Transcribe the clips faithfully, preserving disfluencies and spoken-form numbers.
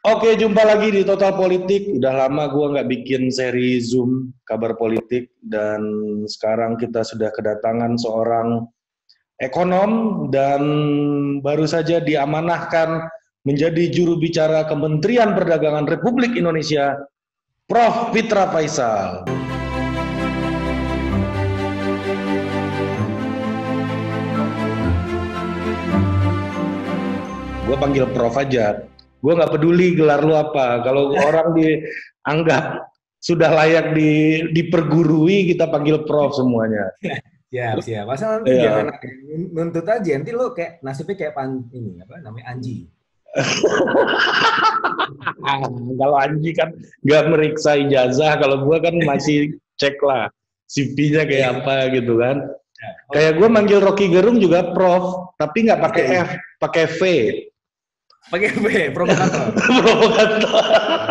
Oke, jumpa lagi di Total Politik. Udah lama gue nggak bikin seri Zoom kabar politik dan sekarang kita sudah kedatangan seorang ekonom dan baru saja diamanahkan menjadi juru bicara Kementerian Perdagangan Republik Indonesia, Prof Fitra Faisal. Gue panggil Prof aja. Gue nggak peduli gelar lu apa. Kalau orang dianggap sudah layak di, dipergurui, kita panggil Prof semuanya. Siap, siap. Masa nanti jangan Ya. nuntut aja. Nanti lo kayak nasibnya kayak pan ini apa namanya Anji. Kalau Anji kan nggak meriksa ijazah, kalau gue kan masih cek lah C V-nya kayak apa gitu kan. Ya, Kayak gue oke. manggil Rocky Gerung juga Prof, tapi nggak pakai Iya, iya. F, pakai V. Pakai B, provokator. Provokator.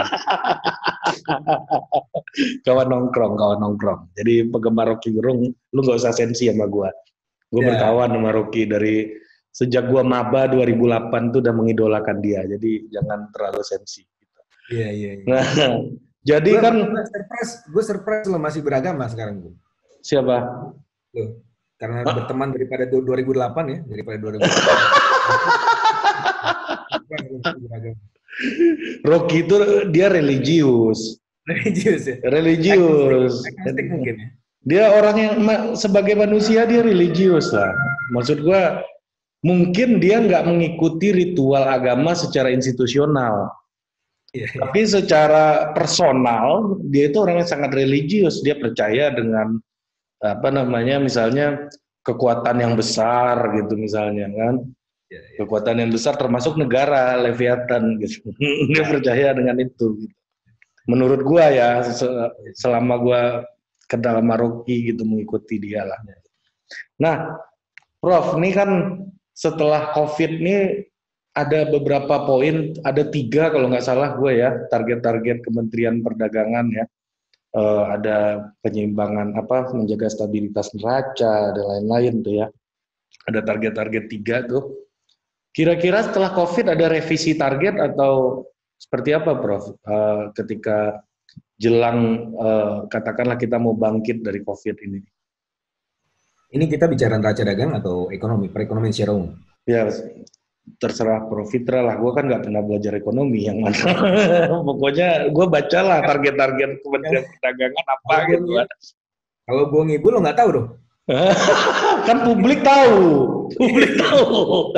Kawan nongkrong, kawan nongkrong. Jadi penggemar Rocky Gerung, lu nggak usah sensi sama gue. Gue Ya. berkawan sama Rocky dari sejak gue maba dua ribu delapan tuh udah mengidolakan dia. Jadi jangan terlalu sensi. Iya, iya, iya. Nah, jadi Gue kan gue surprise, gue surprise lo masih beragama sekarang gue. siapa? Lo. Karena Hah? berteman daripada dua ribu delapan ya, daripada dua ribu delapan. Surprise lo masih beragama. Rocky itu dia religius, Religius ya. Agnostik, religius. agnostik mungkin ya. Dia orang yang sebagai manusia dia religius lah. Maksud gua mungkin dia nggak mengikuti ritual agama secara institusional, Iya, iya. tapi secara personal dia itu orang yang sangat religius. Dia percaya dengan apa namanya, misalnya kekuatan yang besar gitu misalnya kan. Iya, iya. Kekuatan yang besar termasuk negara Leviathan gitu. Dia Ya, percaya dengan itu. Gitu. Menurut gua ya, selama gua kenal sama Rocky gitu mengikuti dia lah. ya. Nah, Prof, ini kan setelah COVID ini ada beberapa poin, ada tiga kalau nggak salah gue ya, target-target Kementerian Perdagangan ya. Uh, ada penyeimbangan apa, menjaga stabilitas neraca, dan lain-lain tuh ya. Ada target-target tiga tuh. Kira-kira setelah COVID ada revisi target atau seperti apa, Prof? Uh, ketika jelang uh, katakanlah kita mau bangkit dari COVID ini. Ini kita bicara neraca dagang atau ekonomi, perekonomian secara umum. Ya, terserah Prof Fitra lah. Gue kan nggak pernah belajar ekonomi yang mana. Pokoknya gue bacalah target-target Kementerian Perdagangan apa Kalau gitu bohong, kan. kalau bohong ibu lo nggak tahu dong. Kan publik tahu, publik tahu.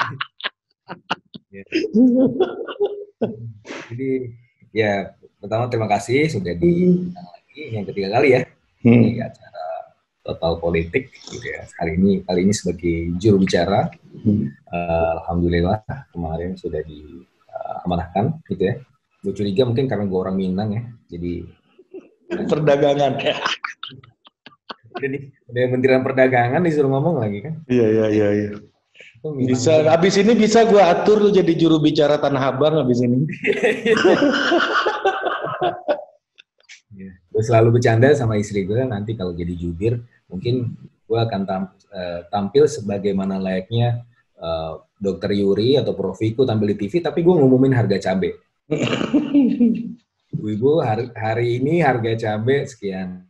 Ya. Jadi ya pertama terima kasih sudah diundang lagi yang ketiga kali ya di Hmm. acara Total Politik gitu ya. Kali ini kali ini sebagai juru bicara, Hmm. uh, alhamdulillah kemarin sudah diamanahkan uh, gitu ya. Gue curiga mungkin karena gue orang Minang ya, jadi Perdagangan. udah di udah Kementerian Perdagangan disuruh ngomong lagi kan. Iya, iya, iya. iya. Itu Minang Bisa, banget. abis ini bisa gue atur lu jadi juru bicara Tanah Abang abis ini. Ya. Gue selalu bercanda sama istri gue nanti kalau jadi jubir mungkin gue akan tam, uh, tampil sebagaimana layaknya uh, Dokter Yuri atau Prof Wiku tampil di T V tapi gue ngumumin harga cabai. Ibu-ibu hari, hari ini harga cabai sekian.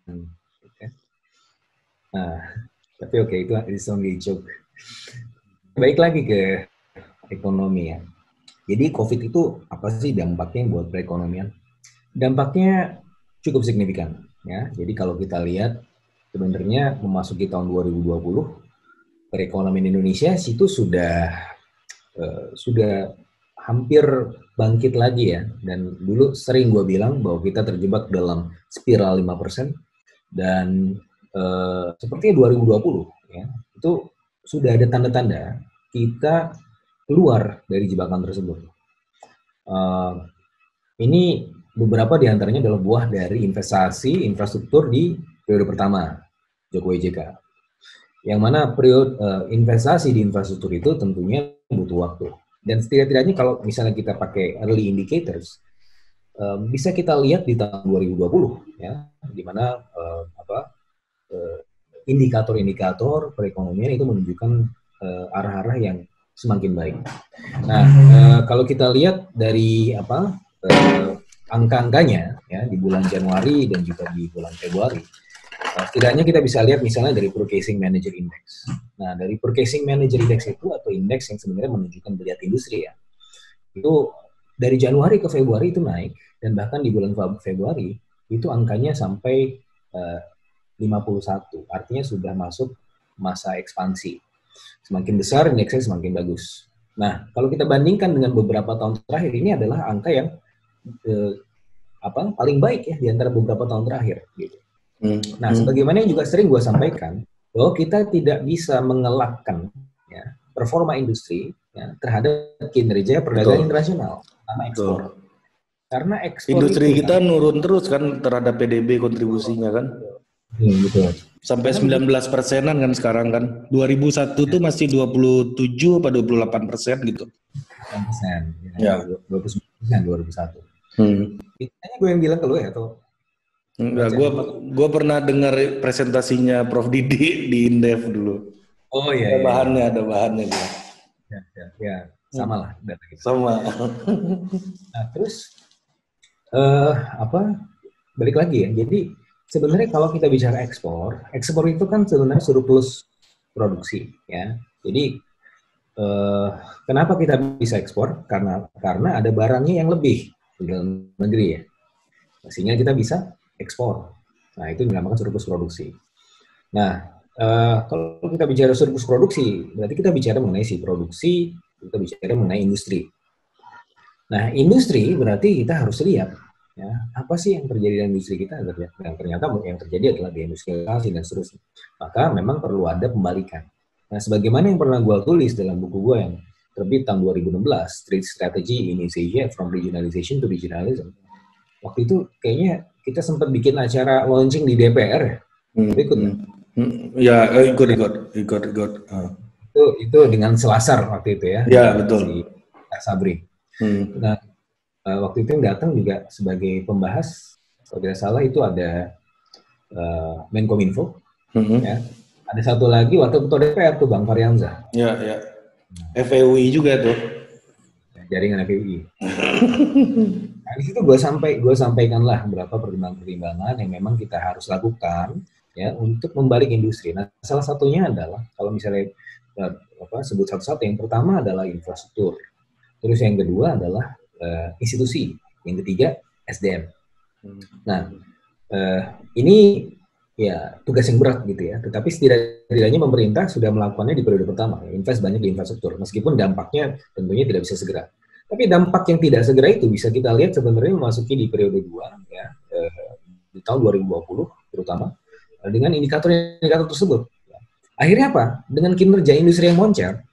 Nah, tapi oke okay, itu is only joke. Baik lagi ke ekonomi ya. Jadi COVID itu apa sih dampaknya buat perekonomian? Dampaknya cukup signifikan ya. Jadi kalau kita lihat sebenarnya memasuki tahun dua ribu dua puluh perekonomian Indonesia situ sudah uh, sudah hampir bangkit lagi ya. Dan dulu sering gue bilang bahwa kita terjebak dalam spiral lima persen dan uh, sepertinya dua ribu dua puluh ya itu sudah ada tanda-tanda kita keluar dari jebakan tersebut. Uh, ini beberapa diantaranya adalah buah dari investasi infrastruktur di periode pertama Jokowi J K. Yang mana periode uh, investasi di infrastruktur itu tentunya butuh waktu. Dan setidak-tidaknya kalau misalnya kita pakai early indicators, uh, bisa kita lihat di tahun dua ribu dua puluh, ya, di mana uh, apa uh, indikator-indikator perekonomian itu menunjukkan uh, arah-arah yang semakin baik. Nah, uh, kalau kita lihat dari apa uh, angka-angkanya ya di bulan Januari dan juga di bulan Februari, uh, setidaknya kita bisa lihat misalnya dari Purchasing Manager Index. Nah, dari Purchasing Manager Index itu atau indeks yang sebenarnya menunjukkan geliat industri ya, itu dari Januari ke Februari itu naik, dan bahkan di bulan Februari itu angkanya sampai uh, lima puluh satu, artinya sudah masuk masa ekspansi. Semakin besar indeksnya semakin bagus. Nah, kalau kita bandingkan dengan beberapa tahun terakhir, ini adalah angka yang eh, apa paling baik ya di antara beberapa tahun terakhir. Gitu. Hmm. Nah, sebagaimana yang juga sering gue sampaikan, bahwa kita tidak bisa mengelakkan ya, performa industri ya, terhadap kinerja perdagangan internasional sama ekspor. Betul. Karena ekspor industri itu, kita kan nurun terus kan terhadap P D B kontribusinya kan. Hmm, betul. Sampai sembilan belas persenan kan sekarang kan. dua ribu satu ya. Tuh masih dua puluh tujuh atau dua puluh delapan persen gitu. delapan persen. Ya. dua puluh sembilan persen dua ribu satu. Hmm. Ini gue yang bilang ke lu ya atau? Enggak, gue gue pernah dengar presentasinya Prof Didi di Indef dulu. Oh iya. Ada iya, bahannya, iya. ada bahannya gitu. Ya, ya, ya. Sama lah. Gitu. Sama. Nah, terus uh, apa? Balik lagi ya. Jadi sebenarnya kalau kita bicara ekspor, ekspor itu kan sebenarnya surplus produksi, ya. Jadi eh, kenapa kita bisa ekspor? Karena karena ada barangnya yang lebih di dalam negeri ya, sehingga kita bisa ekspor. Nah itu dinamakan surplus produksi. Nah eh, kalau kita bicara surplus produksi, berarti kita bicara mengenai si produksi, kita bicara mengenai industri. Nah industri berarti kita harus lihat. Ya, apa sih yang terjadi di industri kita? Yang ternyata yang terjadi adalah deindustrialisasi dan seterusnya. Maka memang perlu ada pembalikan. Nah, sebagaimana yang pernah gue tulis dalam buku gue yang terbit tahun dua ribu enam belas, Trade Strategy in Asia from Regionalization to Regionalism. Waktu itu kayaknya kita sempat bikin acara launching di D P R. Hmm, ikut hmm, hmm, ya, ikut, ikut, ikut, ikut. Uh. Itu, itu dengan Selasar waktu itu ya. Ya, betul. Si Sabri. Hmm. Nah, Uh, waktu itu yang datang juga sebagai pembahas, kalau tidak salah itu ada uh, Menkominfo, mm-hmm. ya. Ada satu lagi waktu ketua D P R tuh Bang Fahrihamzah. Ya, ya. F E U I juga tuh. Jaringan F E U I. Nah, di situ gue sampai gue sampaikanlah beberapa pertimbangan-pertimbangan yang memang kita harus lakukan ya untuk membalik industri. Nah, salah satunya adalah kalau misalnya uh, apa sebut satu-satu, yang pertama adalah infrastruktur. Terus yang kedua adalah Uh, institusi, yang ketiga S D M. Nah, uh, ini ya tugas yang berat gitu ya. Tetapi setidaknya pemerintah sudah melakukannya di periode pertama, invest banyak di infrastruktur. Meskipun dampaknya tentunya tidak bisa segera. Tapi dampak yang tidak segera itu bisa kita lihat sebenarnya memasuki di periode dua ya, uh, di tahun dua ribu dua puluh terutama uh, dengan indikator-indikator tersebut. Akhirnya apa? Dengan kinerja industri yang moncer.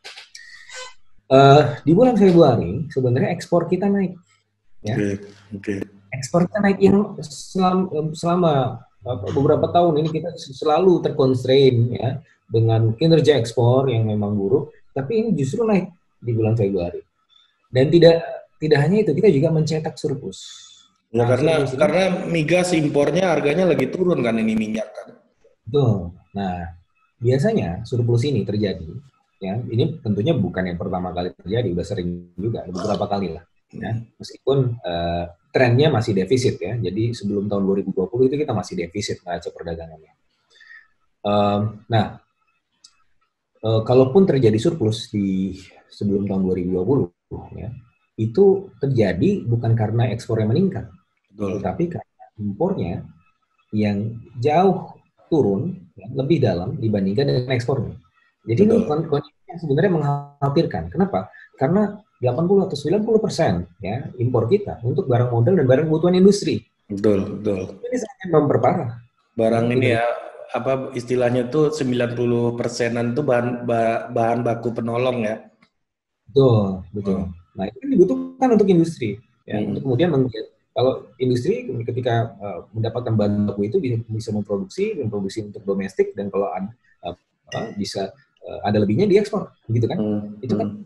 Uh, di bulan Februari sebenarnya ekspor kita naik, ya. Okay, okay. Ekspor kita naik yang selama, selama beberapa tahun ini kita selalu terconstrain ya dengan kinerja ekspor yang memang buruk, tapi ini justru naik di bulan Februari. Dan tidak tidak hanya itu, kita juga mencetak surplus. Ya, nah, karena surplus karena migas impornya harganya lagi turun kan, ini minyak kan. Betul. Nah biasanya surplus ini terjadi. Ya, ini tentunya bukan yang pertama kali terjadi, udah sering juga, ada beberapa kali lah. Ya. Meskipun uh, trennya masih defisit ya, jadi sebelum tahun dua ribu dua puluh itu kita masih defisit neraca perdagangannya. Uh, nah, uh, kalaupun terjadi surplus di sebelum tahun dua ribu dua puluh, ya, itu terjadi bukan karena ekspor yang meningkat, Betul. Tetapi karena impornya yang jauh turun, ya, lebih dalam dibandingkan dengan ekspornya. Jadi Betul. Ini kondisi yang sebenarnya mengkhawatirkan. Kenapa? Karena delapan puluh atau sembilan puluh persen ya impor kita untuk barang modal dan barang kebutuhan industri. Betul, betul. Ini sangat memperparah. Barang ya, ini ya, apa istilahnya tuh sembilan puluh persenan itu bahan bahan baku penolong ya. Betul, betul. Hmm. Nah, itu kan dibutuhkan untuk industri ya, hmm. untuk kemudian meng- kalau industri ketika uh, mendapatkan bahan baku itu bisa, bisa memproduksi, memproduksi untuk domestik, dan kalau ada, uh, bisa uh, ada lebihnya diekspor, begitu kan? Hmm. Itu kan.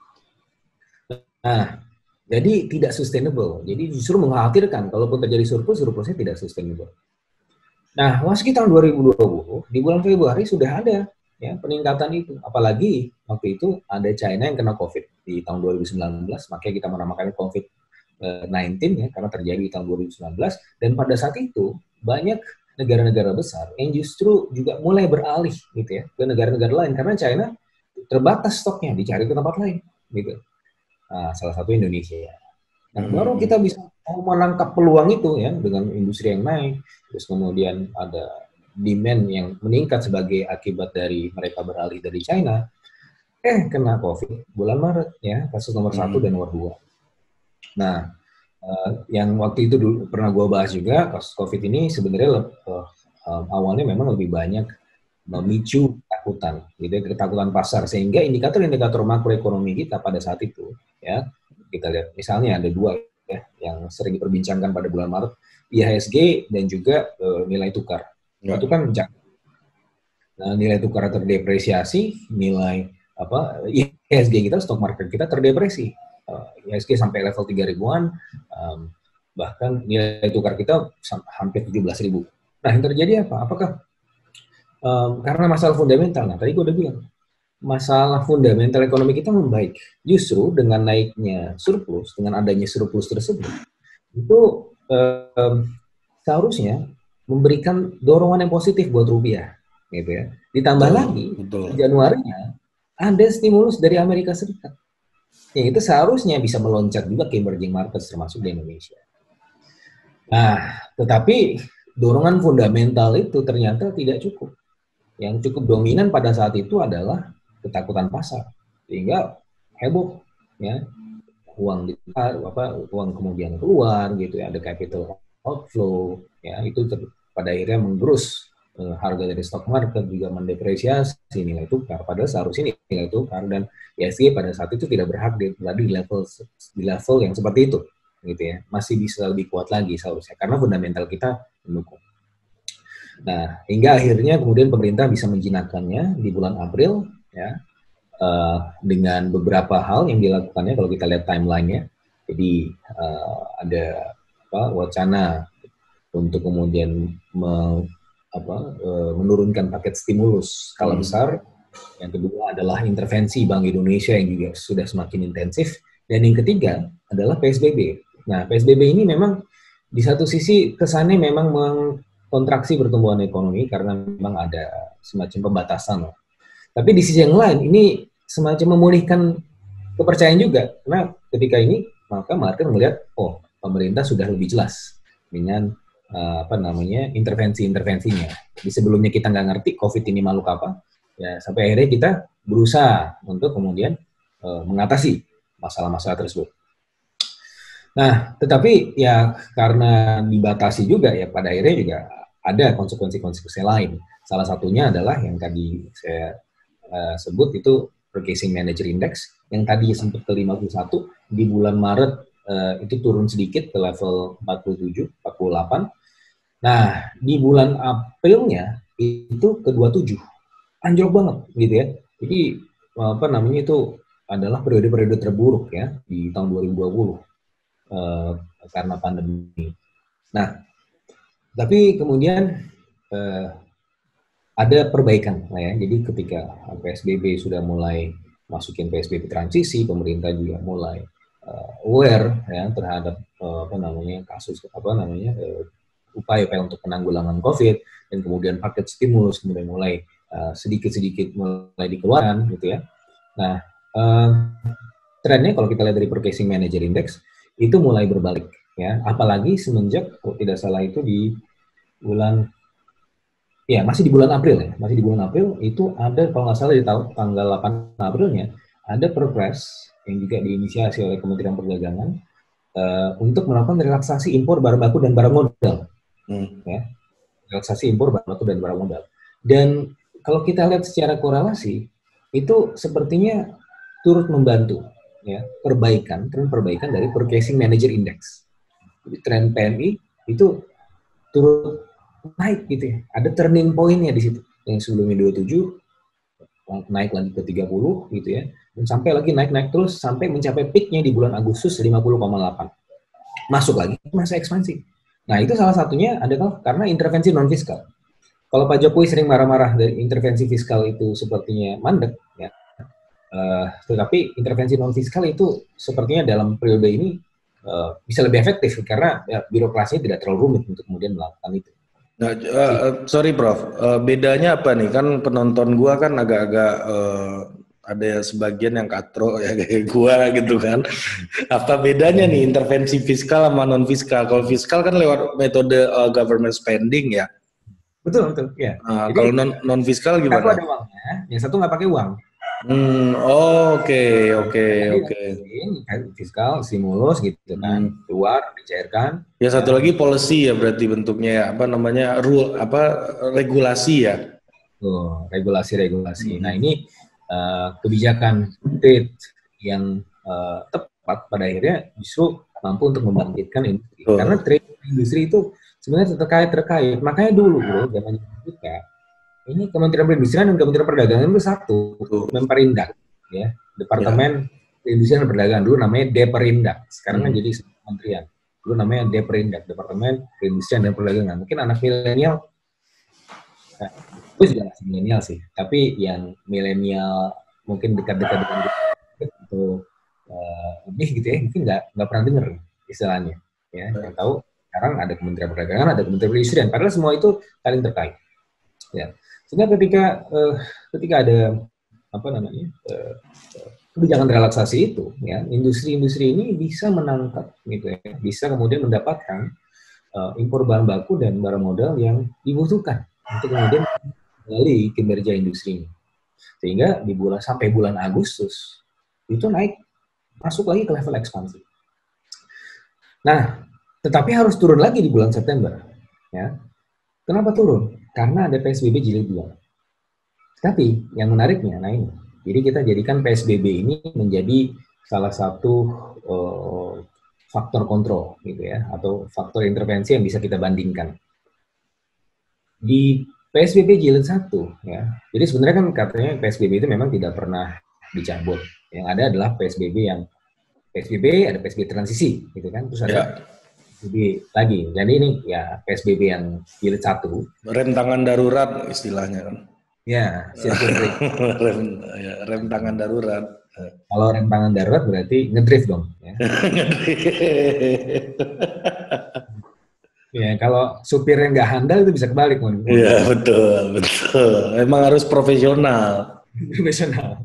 Nah, jadi tidak sustainable. Jadi justru mengkhawatirkan kalaupun terjadi surplus, surplusnya tidak sustainable. Nah, memasuki tahun dua ribu dua puluh, di bulan Februari sudah ada ya peningkatan itu. Apalagi waktu itu ada China yang kena COVID di tahun dua ribu sembilan belas, makanya kita menamakannya COVID sembilan belas ya, karena terjadi di tahun dua ribu sembilan belas. Dan pada saat itu banyak negara-negara besar yang justru juga mulai beralih gitu ya ke negara-negara lain karena China terbatas stoknya, dicari ke tempat lain gitu. Nah, salah satu Indonesia ya. Nah, hmm. baru kita bisa menangkap peluang itu ya dengan industri yang naik, terus kemudian ada demand yang meningkat sebagai akibat dari mereka beralih dari China. Eh, kena COVID bulan Maret ya, kasus nomor hmm. satu dan nomor dua. Nah, uh, yang waktu itu dulu pernah gue bahas juga, kasus COVID ini sebenarnya uh, uh, awalnya memang lebih banyak memicu ketakutan, gitu ya, ketakutan pasar, sehingga indikator-indikator makroekonomi kita pada saat itu, ya, kita lihat, misalnya ada dua ya, yang sering diperbincangkan pada bulan Maret, I H S G dan juga uh, nilai tukar. Ya. Itu kan nah, nilai tukar terdepresiasi, nilai apa I H S G kita, stok market kita terdepresi. Uh, I H S G sampai level tiga ribuan, um, bahkan nilai tukar kita hampir tujuh belas ribu. Nah, yang terjadi apa? Apakah um, karena masalah fundamental? Nah, tadi gue udah bilang, masalah fundamental ekonomi kita membaik. Justru dengan naiknya surplus, dengan adanya surplus tersebut, itu um, seharusnya memberikan dorongan yang positif buat rupiah, gitu ya. Ditambah betul, lagi, betul. Januarinya ada stimulus dari Amerika Serikat. Yang itu seharusnya bisa meloncat juga ke emerging markets termasuk di Indonesia. Nah, tetapi dorongan fundamental itu ternyata tidak cukup. Yang cukup dominan pada saat itu adalah ketakutan pasar, sehingga heboh, ya, uang ditaruh, apa, uang kemudian keluar, gitu ya, ada capital outflow, ya, itu ter, pada akhirnya menggerus eh, harga dari stock market, juga mendepresiasi nilai tukar. Padahal seharusnya nilai tukar dan I H S G pada saat itu tidak berhak di, di level di level yang seperti itu, gitu ya, masih bisa lebih kuat lagi seharusnya karena fundamental kita mendukung. Nah, hingga akhirnya kemudian pemerintah bisa menjinakkannya di bulan April, ya, uh, dengan beberapa hal yang dilakukannya kalau kita lihat timeline-nya. Jadi uh, ada apa, wacana untuk kemudian me, apa, uh, menurunkan paket stimulus skala hmm. besar. Yang kedua adalah intervensi Bank Indonesia yang juga sudah semakin intensif. Dan yang ketiga adalah P S B B. Nah, P S B B ini memang di satu sisi kesannya memang meng kontraksi pertumbuhan ekonomi karena memang ada semacam pembatasan. Tapi di sisi yang lain, ini semacam memulihkan kepercayaan juga. Karena ketika ini, maka market melihat, oh, pemerintah sudah lebih jelas dengan uh, apa namanya intervensi-intervensinya. Jadi sebelumnya kita nggak ngerti COVID ini makhluk apa, ya sampai akhirnya kita berusaha untuk kemudian uh, mengatasi masalah-masalah tersebut. Nah, tetapi ya karena dibatasi juga ya pada akhirnya juga ada konsekuensi-konsekuensi lain. Salah satunya adalah yang tadi saya uh, sebut itu Purchasing Manager Index yang tadi sempat ke lima puluh satu di bulan Maret uh, itu turun sedikit ke level empat puluh tujuh, empat puluh delapan. Nah, di bulan Aprilnya itu ke dua puluh tujuh. Anjlok banget gitu ya. Jadi apa namanya itu adalah periode-periode terburuk ya di tahun dua ribu dua puluh. Uh, karena pandemi. Nah, tapi kemudian uh, ada perbaikan lah ya. Jadi ketika P S B B sudah mulai masukin P S B B transisi, pemerintah juga mulai uh, aware ya terhadap uh, apa namanya kasus apa namanya uh, upaya-upaya untuk penanggulangan COVID dan kemudian paket stimulus kemudian mulai uh, sedikit-sedikit mulai dikeluarkan gitu ya. Nah, uh, trennya kalau kita lihat dari Purchasing Manager Index itu mulai berbalik ya, apalagi semenjak kalau tidak salah itu di bulan ya masih di bulan April ya, masih di bulan April itu ada kalau nggak salah di tahun tanggal delapan Aprilnya ada Perpres yang juga diinisiasi oleh Kementerian Perdagangan uh, untuk melakukan relaksasi impor barang baku dan barang modal, hmm. ya, relaksasi impor barang baku dan barang modal. Dan kalau kita lihat secara korelasi itu sepertinya turut membantu. Ya, perbaikan, tren perbaikan dari Purchasing Manager Index. Jadi tren P M I itu turut naik gitu ya. Ada turning point-nya di situ. Yang sebelumnya dua puluh tujuh naik lagi ke tiga puluh gitu ya. Dan sampai lagi naik-naik terus sampai mencapai peak-nya di bulan Agustus lima puluh koma delapan. Masuk lagi masa ekspansi. Nah, itu salah satunya adalah karena intervensi non fiskal. kalau Pak Jokowi sering marah-marah dari intervensi fiskal itu sepertinya mandek, ya. Uh, tetapi intervensi non fiskal itu sepertinya dalam periode ini uh, bisa lebih efektif karena ya, birokrasinya tidak terlalu rumit untuk kemudian melakukan itu. Nah, uh, sorry Prof, uh, bedanya apa nih? Kan penonton gua kan agak-agak uh, ada sebagian yang katro ya kayak gua gitu kan. Apa bedanya nih intervensi fiskal sama non fiskal? Kalau fiskal kan lewat metode uh, government spending ya. Betul betul ya. Nah, kalau non non fiskal gimana? Satu ada uangnya, yang satu nggak pakai uang. Hmm, oke oke oke. Fiskal stimulus gitu kan, hmm. keluar dicairkan. Ya satu ya. Lagi policy ya berarti bentuknya ya, apa namanya rule apa regulasi ya. Tuh, regulasi-regulasi. Hmm. Nah ini uh, kebijakan trade yang uh, tepat pada akhirnya justru mampu untuk membangkitkan industri. Oh. Karena trade industri itu sebenarnya terkait terkait. Makanya dulu bro, zaman kita ini Kementerian Perindustrian dan Kementerian Perdagangan itu satu, memperindak, ya, Departemen ya. Perindustrian dan Perdagangan dulu namanya Deperindak, sekarang kan hmm. jadi kementerian. Dulu namanya Deperindak, Departemen Perindustrian dan Perdagangan. Mungkin anak milenial, nah, itu juga masih milenial sih, tapi yang milenial mungkin dekat-dekat dengan itu uh, lebih gitu ya, mungkin nggak nggak pernah dengar istilahnya, ya. Yang tahu sekarang ada Kementerian Perdagangan, ada Kementerian Perindustrian, padahal semua itu saling terkait, ya. Sehingga ketika uh, ketika ada apa namanya uh, kebijakan relaksasi itu, ya industri-industri ini bisa menangkap, gitu ya, bisa kemudian mendapatkan uh, impor bahan baku dan barang modal yang dibutuhkan untuk kemudian melalui kinerja industri ini. Sehingga di bulan sampai bulan Agustus itu naik masuk lagi ke level ekspansi. Nah, tetapi harus turun lagi di bulan September, ya. Kenapa turun? Karena ada P S B B jilid dua. Tapi yang menariknya, nah ini, jadi kita jadikan P S B B ini menjadi salah satu uh, faktor kontrol, gitu ya, atau faktor intervensi yang bisa kita bandingkan. Di P S B B jilid satu, ya, jadi sebenarnya kan katanya P S B B itu memang tidak pernah dicabut. Yang ada adalah P S B B yang P S B B, ada P S B B transisi, gitu kan, terus ada ya. Jadi lagi, jadi ini ya P S B B yang jilid satu. Rem tangan darurat istilahnya kan. Ya, rem, ya, rem tangan darurat. Kalau rem tangan darurat berarti ngedrift dong. Ya. Ya, kalau supirnya nggak handal itu bisa kebalik. Iya betul betul. Emang harus profesional. Profesional.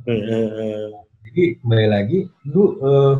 Jadi kembali lagi, dulu uh,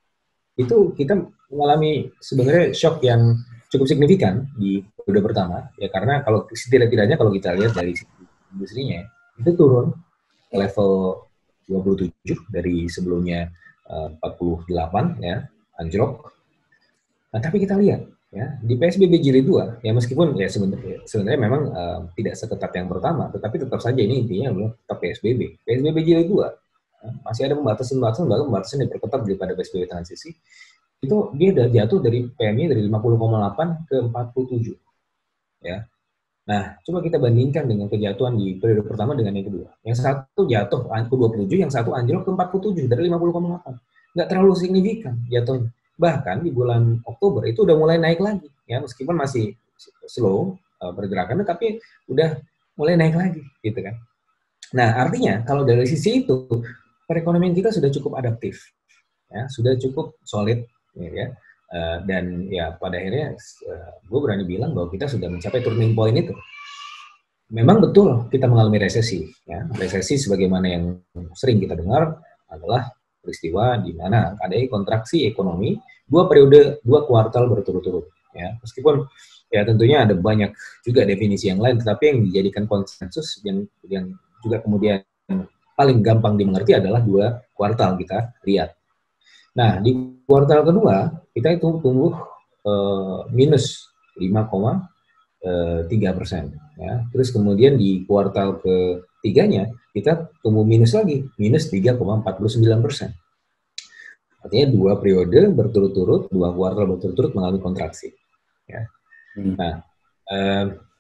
itu kita mengalami sebenarnya shock yang cukup signifikan di periode pertama, ya karena kalau setidak-tidaknya kalau kita lihat dari industrinya itu turun ke level dua puluh tujuh dari sebelumnya uh, empat puluh delapan, ya, anjlok. Nah, tapi kita lihat ya di P S B B jilid dua, ya meskipun ya sebenarnya sebenarnya memang uh, tidak seketat yang pertama, tetapi tetap saja ini intinya adalah tetap P S B B. P S B B jilid dua ya, masih ada pembatasan-pembatasan, bahkan pembatasan yang diperketat daripada P S B B transisi. Itu dia udah jatuh dari P M I dari lima puluh koma delapan ke empat puluh tujuh. Ya. Nah, coba kita bandingkan dengan kejatuhan di periode pertama dengan yang kedua. Yang satu jatuh ke dua puluh tujuh, yang satu anjlok ke empat puluh tujuh dari lima puluh koma delapan. Nggak terlalu signifikan jatuhnya. Bahkan di bulan Oktober itu udah mulai naik lagi, ya meskipun masih slow uh, pergerakannya, tapi udah mulai naik lagi, gitu kan. Nah, artinya kalau dari sisi itu perekonomian kita sudah cukup adaptif, ya sudah cukup solid, ya. Uh, dan ya pada akhirnya uh, gue berani bilang bahwa kita sudah mencapai turning point itu. Memang betul kita mengalami resesi, ya. Resesi sebagaimana yang sering kita dengar adalah peristiwa di mana ada kontraksi ekonomi dua periode, dua kuartal berturut-turut, ya. Meskipun ya tentunya ada banyak juga definisi yang lain, tetapi yang dijadikan konsensus yang yang juga kemudian paling gampang dimengerti adalah dua kuartal kita lihat. Nah, di kuartal kedua, kita itu tumbuh eh, minus lima koma tiga persen. Ya. Terus kemudian di kuartal ketiganya, kita tumbuh minus lagi, minus tiga koma empat puluh sembilan persen. Artinya dua periode berturut-turut, dua kuartal berturut-turut mengalami kontraksi. Ya. Hmm. Nah, eh,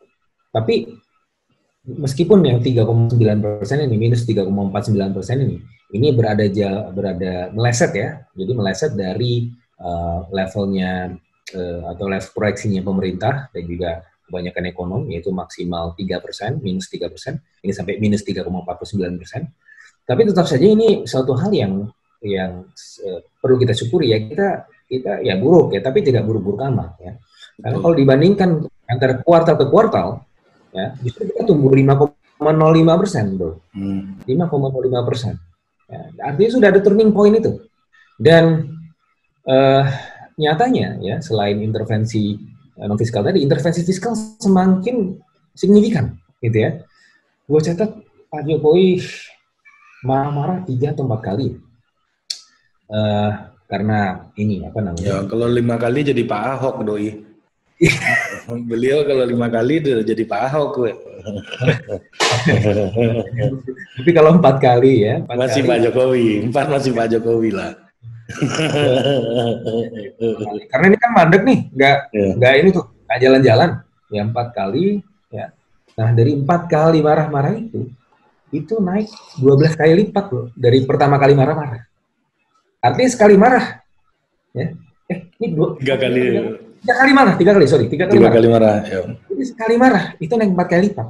tapi meskipun yang tiga koma sembilan persen ini, minus tiga koma empat sembilan persen ini, ini berada berada meleset ya, jadi meleset dari uh, levelnya uh, atau level proyeksinya pemerintah dan juga kebanyakan ekonomi, yaitu maksimal tiga persen, minus tiga persen, ini sampai minus tiga koma empat puluh sembilan persen. Tapi tetap saja ini suatu hal yang yang uh, perlu kita syukuri ya, kita kita ya buruk ya, tapi tidak buruk-buruk amat ya. Karena kalau dibandingkan antara kuartal ke kuartal, ya justru kita tumbuh lima koma nol lima persen, bro. lima koma nol lima persen. Ya, artinya sudah ada turning point itu. Dan uh, nyatanya ya, selain intervensi uh, non fiskal tadi, intervensi fiskal semakin signifikan, gitu ya. Gue catat Pak Jokowi marah-marah tiga atau empat kali. Uh, karena ini apa namanya? Ya kalau lima kali jadi Pak Ahok doi. Beliau kalau lima kali udah jadi Pak Ahok gue. Tapi kalau empat kali ya empat masih kali, Pak Jokowi, empat masih Pak Jokowi lah. Karena ini kan mandek nih, nggak ya. nggak ini tuh nggak jalan-jalan ya empat kali ya. Nah dari empat kali marah-marah itu itu naik dua belas kali lipat loh dari pertama kali marah-marah. Artinya sekali marah ya eh ini dua tiga kali tiga, tiga kali marah tiga kali sorry tiga kali tiga marah, kali marah ya. Jadi sekali marah itu naik empat kali lipat.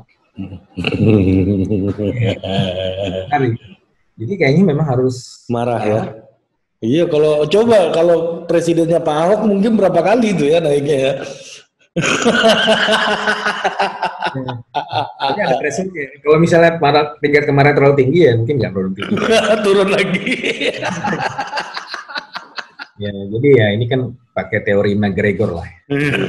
Jadi kayaknya memang harus marah ya. Iya kalau coba kalau presidennya Pak Ahok mungkin berapa kali itu ya naiknya ya. Ini ada thresholdnya. Kalau misalnya marah, tingkat kemarin terlalu tinggi ya mungkin nggak perlu tinggi. Turun lagi. Ya jadi ya ini kan pakai teori McGregor lah.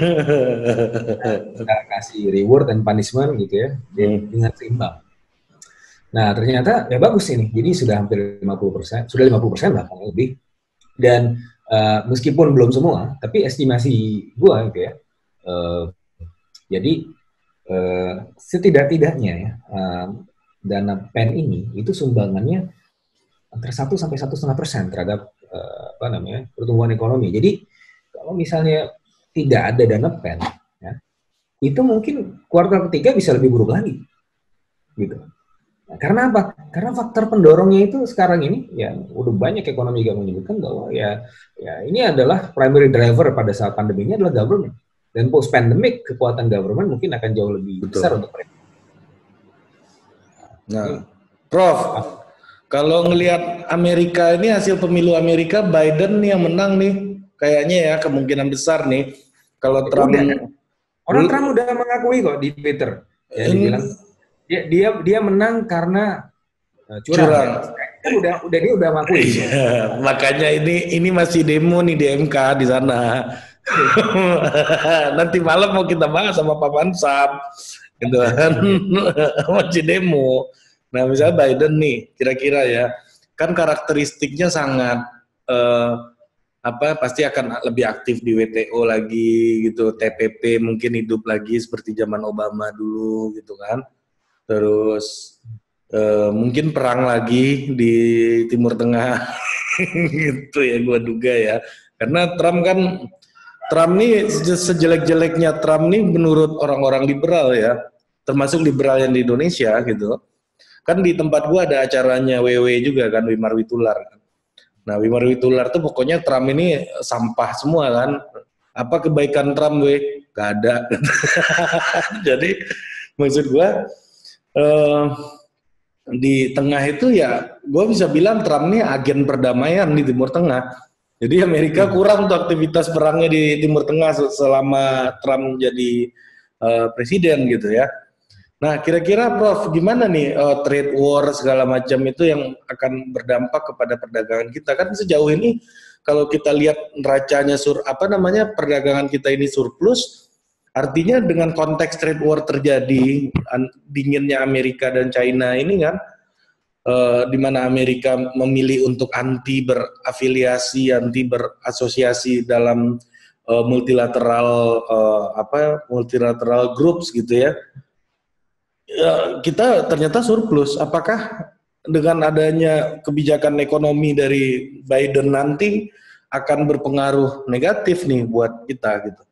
Kita kasih reward dan punishment gitu ya dengan seimbang. Nah ternyata ya bagus ini. Jadi sudah hampir lima puluh persen, sudah lima puluh persen bahkan lebih. Dan uh, meskipun belum semua, tapi estimasi gua gitu ya. Uh, jadi uh, setidak-tidaknya ya uh, dana P E N ini itu sumbangannya antara satu sampai satu setengah persen terhadap uh, apa namanya pertumbuhan ekonomi. Jadi kalau misalnya tidak ada dana P E N, ya, itu mungkin kuartal ketiga bisa lebih buruk lagi, gitu. Nah, karena apa? Karena faktor pendorongnya itu sekarang ini, ya udah banyak ekonomi yang menyebutkan bahwa ya, ya ini adalah primary driver pada saat pandemi ini adalah government. Dan post pandemic kekuatan government mungkin akan jauh lebih Betul. besar untuk mereka. Nah, Prof, kalau ngelihat Amerika ini hasil pemilu Amerika, Biden nih yang menang nih, kayaknya ya kemungkinan besar nih. Kalau Trump, udah, orang Trump udah mengakui kok di Twitter, ya ini, dibilang dia dia dia menang karena uh, curang. curang. Ya. Udah udah dia udah mengakui. Iya, makanya ini ini masih demo nih di M K di sana. Nanti malam mau kita bahas sama Pak Mansam, gitu kan, masih demo. Nah misalnya Biden nih, kira-kira ya, kan karakteristiknya sangat eh, apa? Pasti akan lebih aktif di W T O lagi, gitu. T P P mungkin hidup lagi seperti zaman Obama dulu, gitu kan. Terus eh, mungkin perang lagi di Timur Tengah, gitu ya, gua duga ya. Karena Trump kan Trump nih sejelek-jeleknya Trump nih menurut orang-orang liberal ya, termasuk liberal yang di Indonesia gitu. Kan di tempat gua ada acaranya W W juga kan, Wimar Witular. Nah Wimar Witular tuh pokoknya Trump ini sampah semua kan. Apa kebaikan Trump we? Gak ada. Jadi maksud gua eh, di tengah itu ya, gua bisa bilang Trump ini agen perdamaian di Timur Tengah. Jadi Amerika kurang tuh aktivitas perangnya di Timur Tengah selama Trump jadi uh, presiden gitu ya. Nah kira-kira Prof gimana nih uh, trade war segala macam itu yang akan berdampak kepada perdagangan kita? Kan sejauh ini kalau kita lihat neracanya sur apa namanya perdagangan kita ini surplus, artinya dengan konteks trade war terjadi dinginnya Amerika dan China ini kan. Uh, di mana Amerika memilih untuk anti berafiliasi, anti berasosiasi dalam uh, multilateral uh, apa multilateral groups gitu ya. Ya, kita ternyata surplus. Apakah dengan adanya kebijakan ekonomi dari Biden nanti akan berpengaruh negatif nih buat kita gitu?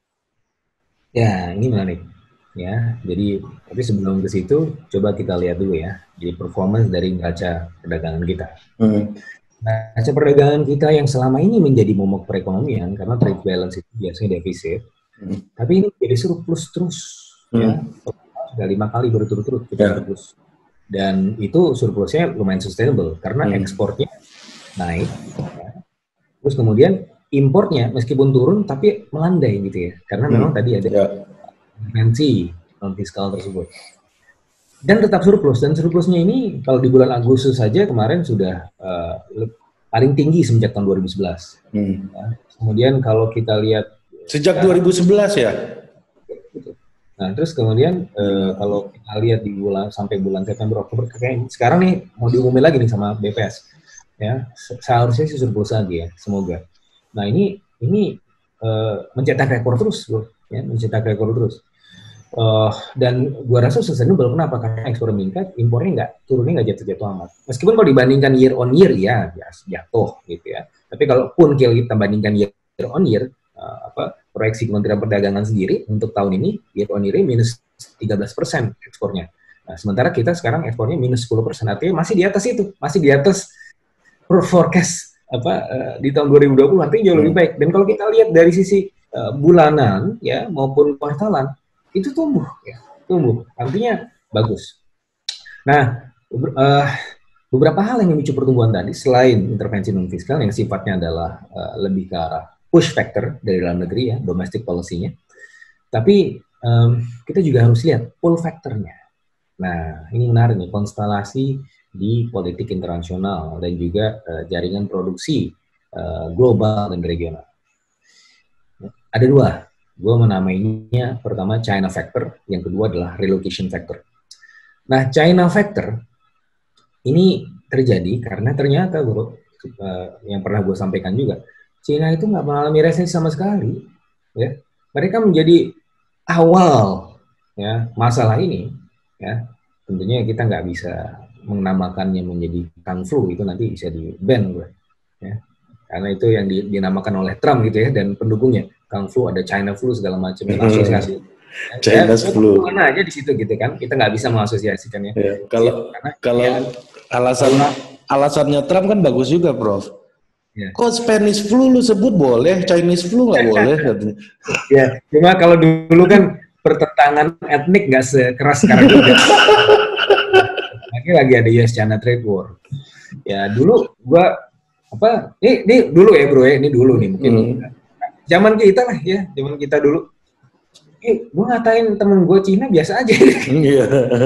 Ya, ini menarik. Ya, jadi tapi sebelum ke situ coba kita lihat dulu ya, jadi performance dari neraca perdagangan kita. Hmm. Neraca perdagangan kita yang selama ini menjadi momok perekonomian karena trade balance itu biasanya defisit, Hmm. Tapi ini jadi surplus terus, hmm. ya. Sudah lima kali berturut-turut kita yeah. surplus. Dan itu surplusnya lumayan sustainable karena hmm. ekspornya naik, ya. Terus kemudian importnya meskipun turun tapi melandai gitu ya, karena hmm. memang tadi ada dimensi yeah. non fiskal tersebut. Dan tetap surplus, dan surplusnya ini kalau di bulan Agustus saja kemarin sudah uh, paling tinggi sejak tahun dua ribu sebelas. Hmm. Ya. Kemudian kalau kita lihat sejak ya, dua ribu sebelas ya. Nah, terus kemudian uh, kalau kita lihat di bulan sampai bulan September Oktober kayak sekarang nih mau diumumin lagi nih sama B P S. Ya, seharusnya sih surplus lagi ya, semoga. Nah, ini ini uh, mencetak rekor terus, Bro, ya, mencetak rekor terus. Uh, dan gua rasa sustainable. Kenapa? Karena ekspor meningkat, impornya nggak turunnya nggak jatuh-jatuh amat. Meskipun kalau dibandingkan year on year ya, ya jatuh gitu ya. Tapi kalaupun kita bandingkan year on year, uh, apa proyeksi Kementerian Perdagangan sendiri untuk tahun ini year on year minus tiga belas persen ekspornya. Nah, sementara kita sekarang ekspornya minus sepuluh persen, artinya masih di atas itu, masih di atas forecast apa uh, di tahun dua ribu dua puluh, artinya jauh lebih baik. Dan kalau kita lihat dari sisi uh, bulanan ya maupun kuartalan itu tumbuh ya, tumbuh. Artinya bagus. Nah, uh, beberapa hal yang memicu pertumbuhan tadi selain intervensi non fiskal yang sifatnya adalah uh, lebih ke arah push factor dari dalam negeri ya, domestic policy-nya. Tapi um, kita juga harus lihat pull factor-nya. Nah, ini menarik nih, konstelasi di politik internasional dan juga uh, jaringan produksi uh, global dan regional. Ada dua, gue menamainya pertama China factor, yang kedua adalah relocation factor. Nah, China factor ini terjadi karena ternyata, bro, uh, yang pernah gue sampaikan juga, China itu nggak mengalami resesi sama sekali, ya. Mereka menjadi awal, ya, masalah ini, ya. Tentunya kita nggak bisa menamakannya menjadi Kung Flu, itu nanti bisa di-ban, gue, ya. Karena itu yang di, dinamakan oleh Trump gitu ya, dan pendukungnya. Kung Flu, ada China Flu, segala macam, asosiasi. China ya, Flu. Mana aja di situ gitu kan, kita nggak bisa mengasosiasikannya. Ya, kalau Karena, kalau ya, alasan alasannya Trump kan bagus juga, Prof. Ya. Kok Spanish flu lu sebut boleh, Chinese flu nggak boleh katanya. Ya, cuma kalau dulu kan pertentangan etnik nggak sekeras sekarang juga. Lagi lagi ada U S China trade war. Ya dulu gua apa? Ini, ini dulu ya bro ya, ini dulu nih mungkin. Hmm. Zaman kita lah ya, zaman kita dulu. Eh, gua ngatain temen gua Cina biasa aja. Iya.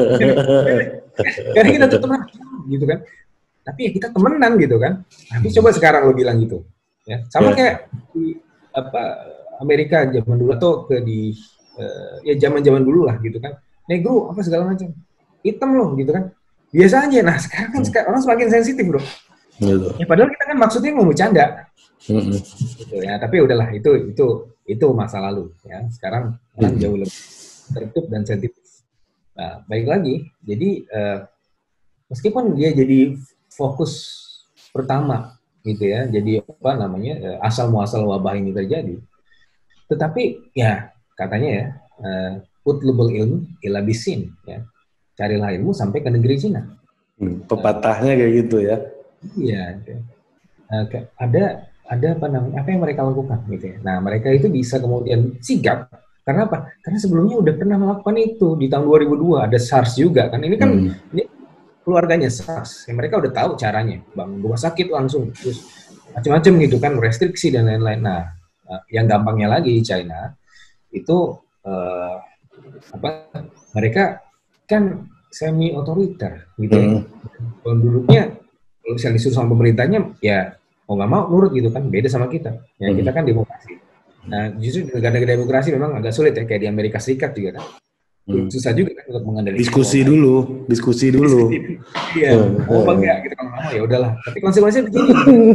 Karena kita tuh teman, gitu kan. Tapi ya kita temenan gitu kan. Tapi coba sekarang lo bilang gitu, ya sama yeah. kayak di apa Amerika zaman dulu atau ke di uh, ya zaman-zaman dulu lah gitu kan. Negro apa segala macam, hitam loh gitu kan. Biasa aja. Nah sekarang kan sekarang orang semakin sensitif bro. Gitu. Ya padahal kita kan maksudnya mau bercanda. Mm-hmm. Gitu ya. Tapi udahlah itu itu itu masa lalu ya. Sekarang orang mm-hmm. jauh lebih tertutup dan sensitif. Nah baik lagi. Jadi uh, meskipun dia jadi fokus pertama gitu ya, jadi apa namanya asal muasal wabah ini terjadi, tetapi ya katanya ya uh, utlubul ilmu ila bisin, ya carilah ilmu sampai ke negeri Cina. Hmm, pepatahnya uh, kayak gitu ya. Iya, uh, ada ada apa namanya apa yang mereka lakukan gitu ya. Nah mereka itu bisa kemudian sigap karena apa? Karena sebelumnya udah pernah melakukan itu di tahun dua ribu dua, ada SARS juga kan. Ini kan hmm. ini, keluarganya SARS, ya, mereka udah tahu caranya, bangun rumah sakit langsung, terus macam-macam gitu kan, restriksi dan lain-lain. Nah, yang gampangnya lagi China itu uh, apa? Mereka kan semi otoriter, gitu. Hmm. Penduduknya, kalau misalnya disuruh sama pemerintahnya, ya mau nggak mau nurut gitu kan, beda sama kita. Ya hmm. kita kan demokrasi. Nah, justru negara-negara demokrasi memang agak sulit ya, kayak di Amerika Serikat juga kan. Hmm. Susah juga kan untuk mengendalikan. Diskusi dulu, diskusi dulu. Iya, mau apa enggak gitu, kalau mau ya udahlah. Tapi konsekuensinya begini.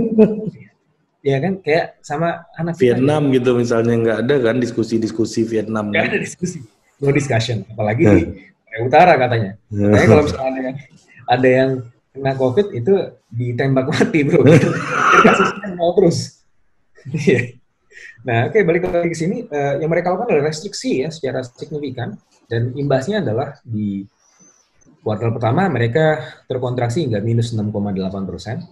Ya kan, kayak sama anak Vietnam kita, gitu misalnya nggak ada kan diskusi-diskusi Vietnam. Nggak kan? ada diskusi, no discussion. Apalagi di Korea Utara katanya. Kayaknya kalau misalnya ada yang, ada yang kena COVID itu ditembak mati bro. Kasusnya mau terus. Iya. Nah, oke okay, balik lagi ke sini, uh, yang mereka lakukan adalah restriksi ya secara signifikan, dan imbasnya adalah di kuartal pertama mereka terkontraksi hingga minus enam koma delapan persen,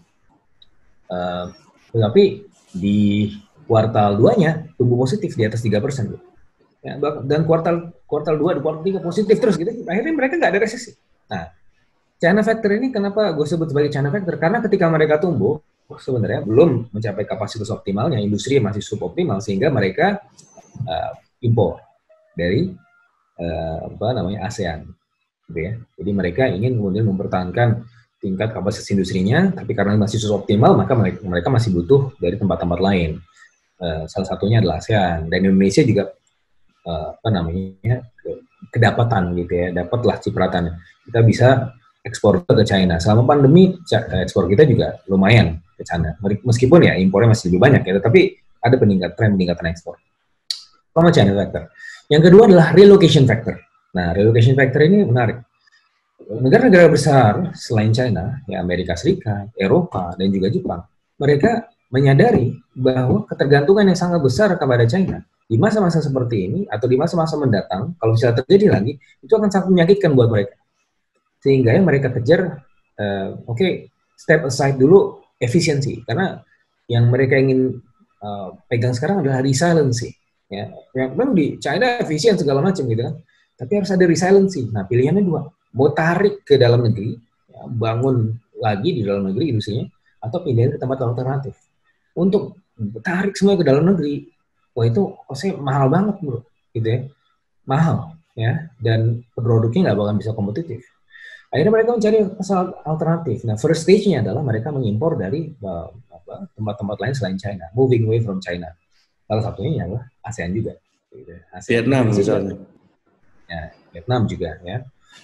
uh, tetapi di kuartal duanya tumbuh positif di atas tiga persen. ya, dan kuartal kuartal dua, kuartal tiga positif terus gitu, akhirnya mereka nggak ada resesi. Nah, China factor ini kenapa gue sebut sebagai China factor? Karena ketika mereka tumbuh, sebenarnya belum mencapai kapasitas optimalnya, industri masih suboptimal, sehingga mereka uh, impor dari uh, apa namanya ASEAN, gitu ya. Jadi mereka ingin kemudian mempertahankan tingkat kapasitas industrinya, tapi karena masih suboptimal, maka mereka, mereka masih butuh dari tempat-tempat lain. Uh, salah satunya adalah ASEAN, dan Indonesia juga uh, apa namanya kedapatan gitu ya, dapatlah cipratannya. Kita bisa ekspor ke China. Selama pandemi, ekspor kita juga lumayan ke China. Meskipun ya impornya masih lebih banyak ya, tapi ada peningkat, tren peningkatan ekspor. Sama China factor. Yang kedua adalah relocation factor. Nah, relocation factor ini menarik. Negara-negara besar selain China, ya Amerika Serikat, Eropa, dan juga Jepang, mereka menyadari bahwa ketergantungan yang sangat besar kepada China di masa-masa seperti ini, atau di masa-masa mendatang, kalau misalnya terjadi lagi, itu akan sangat menyakitkan buat mereka. Sehingga yang mereka kejar, uh, oke, okay, step aside dulu efisiensi, karena yang mereka ingin uh, pegang sekarang adalah resiliency. Ya, yang memang di China efisien segala macam gitu kan, tapi harus ada resiliency. Nah, pilihannya dua, mau tarik ke dalam negeri, ya, bangun lagi di dalam negeri industrinya, atau pindahin ke tempat alternatif. Untuk tarik semua ke dalam negeri, wah itu kosnya mahal banget bro, gitu ya, mahal, ya, dan produknya nggak bakal bisa kompetitif. Akhirnya mereka mencari pasar alternatif. Nah, first stage-nya adalah mereka mengimpor dari uh, apa, tempat-tempat lain selain China, moving away from China. Salah satunya adalah ASEAN juga. Gitu. ASEAN Vietnam misalnya. Ya, Vietnam juga. Ya.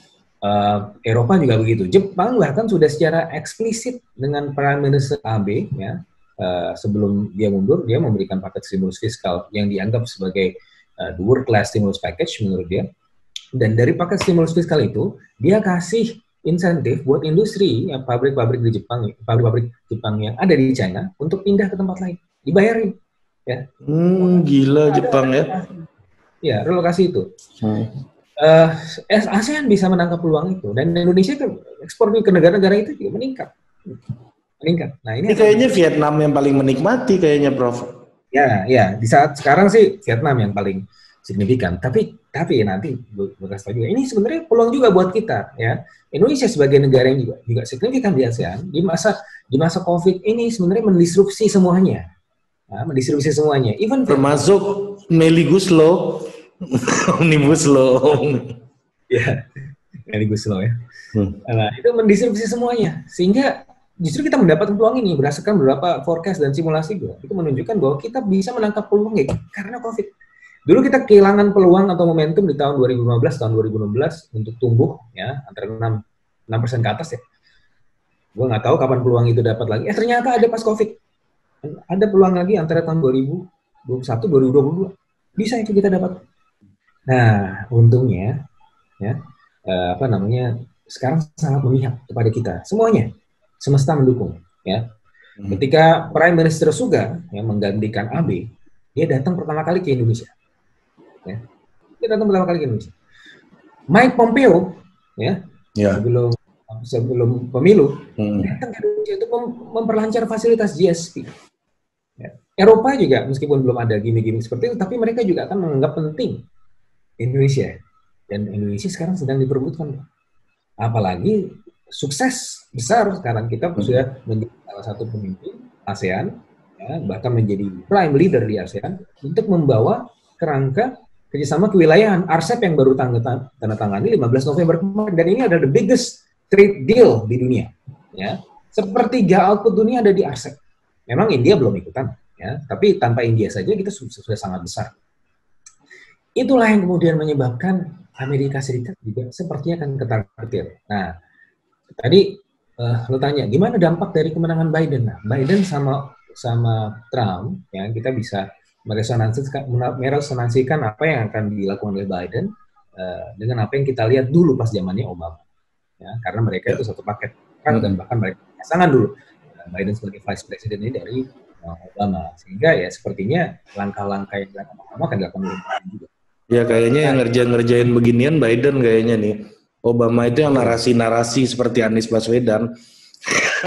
Uh, Eropa juga begitu. Jepang bahkan sudah secara eksplisit dengan Prime Minister Abe, ya, uh, sebelum dia mundur, dia memberikan paket stimulus fiskal yang dianggap sebagai uh, the world class stimulus package menurut dia. Dan dari paket stimulus fiskal itu, dia kasih insentif buat industri, ya, pabrik-pabrik di Jepang, pabrik-pabrik Jepang yang ada di China untuk pindah ke tempat lain, dibayarin. Ya. Hmm, gila ada, Jepang ya. Ya, relokasi itu. Hmm. Uh, ASEAN bisa menangkap peluang itu, dan Indonesia ke ekspor ke negara-negara itu juga meningkat. Meningkat. Nah, ini, ini kayaknya apa? Vietnam yang paling menikmati kayaknya, Prof. Ya, ya, di saat sekarang sih Vietnam yang paling signifikan. Tapi tapi nanti bekas juga. Ini sebenarnya peluang juga buat kita, ya. Indonesia sebagai negara yang juga juga signifikan di ASEAN di masa di masa Covid ini sebenarnya mendisrupsi semuanya. Nah, mendisrupsi semuanya. Even termasuk Omnibus Law. Omnibus Law. Ya, Omnibus Law ya. Hmm. Nah, itu mendisrupsi semuanya. Sehingga justru kita mendapatkan peluang ini berdasarkan beberapa forecast dan simulasi juga. Itu menunjukkan bahwa kita bisa menangkap peluang ya, karena Covid. Dulu kita kehilangan peluang atau momentum di tahun dua ribu lima belas, tahun dua ribu enam belas untuk tumbuh ya antara enam persen ke atas ya. Gue nggak tahu kapan peluang itu dapat lagi. Eh ternyata ada pas Covid. Ada peluang lagi antara tahun dua ribu dua puluh satu, dua ribu dua puluh dua. Bisa itu kita dapat. Nah, untungnya ya eh, apa namanya sekarang sangat memihak kepada kita semuanya. Semesta mendukung ya. Hmm. Ketika Prime Minister Suga yang menggantikan Abe, dia datang pertama kali ke Indonesia. Ya. Dia datang pertama kali ke Indonesia. Mike Pompeo, ya, ya. sebelum sebelum pemilu, hmm. datang ke Indonesia untuk mem memperlancar fasilitas G S P. Ya. Eropa juga, meskipun belum ada gimmick-gimmick seperti itu, tapi mereka juga akan menganggap penting Indonesia. Dan Indonesia sekarang sedang diperebutkan. Apalagi sukses besar sekarang kita hmm. sudah menjadi salah satu pemimpin ASEAN, ya, bahkan menjadi prime leader di ASEAN untuk membawa kerangka kerjasama kewilayahan R C E P yang baru tanda tangani lima belas November kemarin, dan ini adalah the biggest trade deal di dunia. Ya, sepertiga output dunia ada di R C E P. Memang India belum ikutan, ya, tapi tanpa India saja kita sudah, sudah sangat besar. Itulah yang kemudian menyebabkan Amerika Serikat juga sepertinya akan ketar-ketir. Nah, tadi uh, lo tanya gimana dampak dari kemenangan Biden? Nah, Biden sama sama Trump, ya kita bisa meresonansikan, meresonansikan apa yang akan dilakukan oleh Biden uh, dengan apa yang kita lihat dulu pas zamannya Obama, ya, karena mereka itu satu paket, kan, dan bahkan mereka pasangan dulu uh, Biden sebagai vice president ini dari uh, Obama, sehingga ya sepertinya langkah-langkah yang dilakukan Obama akan dilakukan oleh Biden juga. Ya kayaknya yang ngerjain-ngerjain beginian Biden kayaknya nih. Obama itu yang narasi-narasi seperti Anies Baswedan.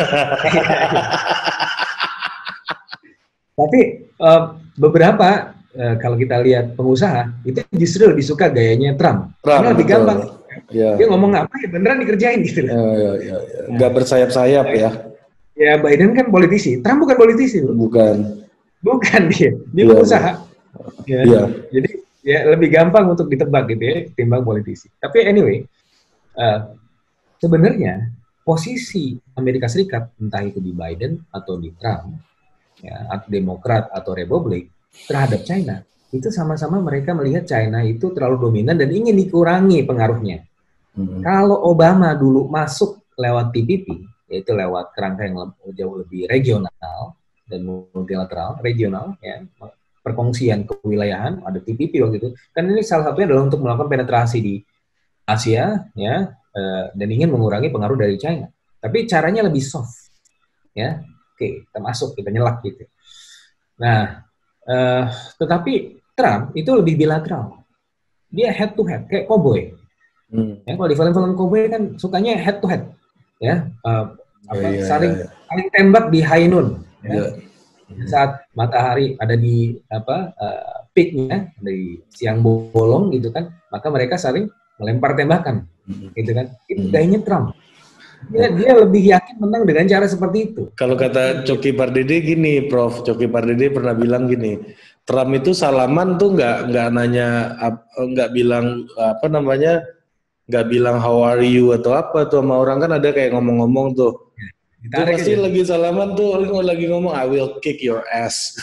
Tapi uh, beberapa uh, kalau kita lihat pengusaha itu justru lebih suka gayanya Trump, Trump karena lebih betul. gampang. Ya. Dia ngomong apa ya beneran dikerjain gitu. Ya, ya, ya, ya. Nggak bersayap-sayap ya. Ya Biden kan politisi, Trump bukan politisi, bro. Bukan. Bukan dia, dia ya, pengusaha. Ya. Ya. Jadi ya lebih gampang untuk ditebak gitu ya, timbang politisi. Tapi anyway, uh, sebenarnya posisi Amerika Serikat entah itu di Biden atau di Trump, ya, atau Demokrat atau Republik terhadap China itu sama-sama mereka melihat China itu terlalu dominan dan ingin dikurangi pengaruhnya. Hmm. Kalau Obama dulu masuk lewat T P P, yaitu lewat kerangka yang jauh lebih regional dan multilateral, regional, ya, perkongsian kewilayahan, ada T P P waktu itu. Kan ini salah satunya adalah untuk melakukan penetrasi di Asia, ya, uh, dan ingin mengurangi pengaruh dari China. Tapi caranya lebih soft, ya. Oke, kita masuk, kita nyelak gitu. Nah, uh, tetapi Trump itu lebih bilateral. Dia head to head, kayak cowboy. Hmm. Ya, kalau di film-film cowboy kan sukanya head to head, ya, uh, apa, yeah, yeah, saling yeah. saling tembak di high noon, ya. Yeah. Saat matahari ada di apa uh, peaknya, di siang bolong gitu kan, maka mereka saling melempar tembakan, hmm. gitu kan. Itu gayanya Trump. Dia, dia lebih yakin menang dengan cara seperti itu. Kalau kata Coki Pardede gini, Prof Coki Pardede pernah bilang gini, Trump itu salaman tuh nggak nggak nanya, nggak bilang apa namanya, nggak bilang how are you atau apa tuh sama orang, kan ada kayak ngomong-ngomong tuh. Itu pasti aja. Lagi salaman tuh lagi ngomong I will kick your ass.